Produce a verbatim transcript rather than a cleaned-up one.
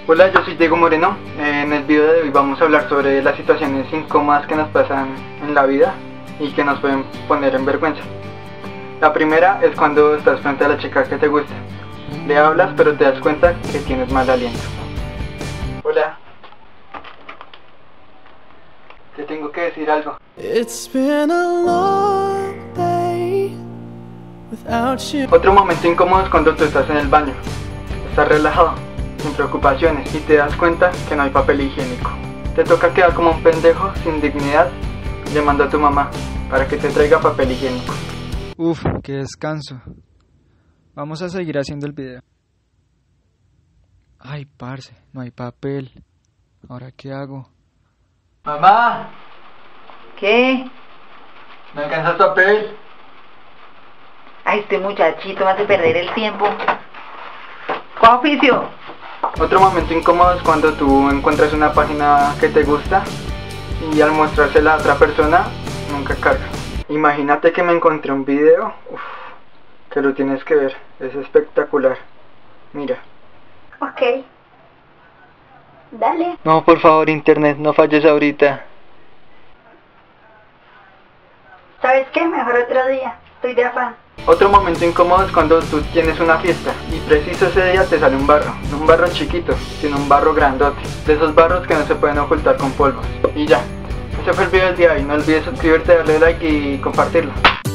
Hola, yo soy Diego Moreno. En el video de hoy vamos a hablar sobre las situaciones incómodas que nos pasan en la vida y que nos pueden poner en vergüenza. La primera es cuando estás frente a la chica que te gusta. Le hablas pero te das cuenta que tienes mal aliento. Hola. Te tengo que decir algo. It's been a long day without you. Otro momento incómodo es cuando tú estás en el baño. Estás relajado, sin preocupaciones, y te das cuenta que no hay papel higiénico. Te toca quedar como un pendejo, sin dignidad, llamando a tu mamá para que te traiga papel higiénico. Uf, qué descanso. Vamos a seguir haciendo el video. Ay, parce, no hay papel. ¿Ahora qué hago? ¡Mamá! ¿Qué? ¿Me alcanza el papel? Ay, este muchachito me hace perder el tiempo. ¿Cuál oficio? Otro momento incómodo es cuando tú encuentras una página que te gusta y al mostrársela a otra persona, nunca carga. Imagínate que me encontré un video, uf, que lo tienes que ver, es espectacular. Mira. Ok. Dale. No, por favor, internet, no falles ahorita. ¿Sabes qué? Mejor otro día. Estoy de afán. Otro momento incómodo es cuando tú tienes una fiesta y preciso ese día te sale un barro. No un barro chiquito, sino un barro grandote. De esos barros que no se pueden ocultar con polvos. Y ya. Ese fue el video del día y no olvides suscribirte, darle like y compartirlo.